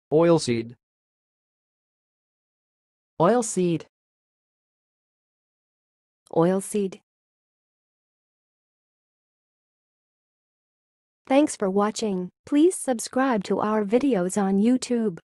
Oilseed. Oilseed. Oilseed. Thanks for watching. Please subscribe to our videos on YouTube.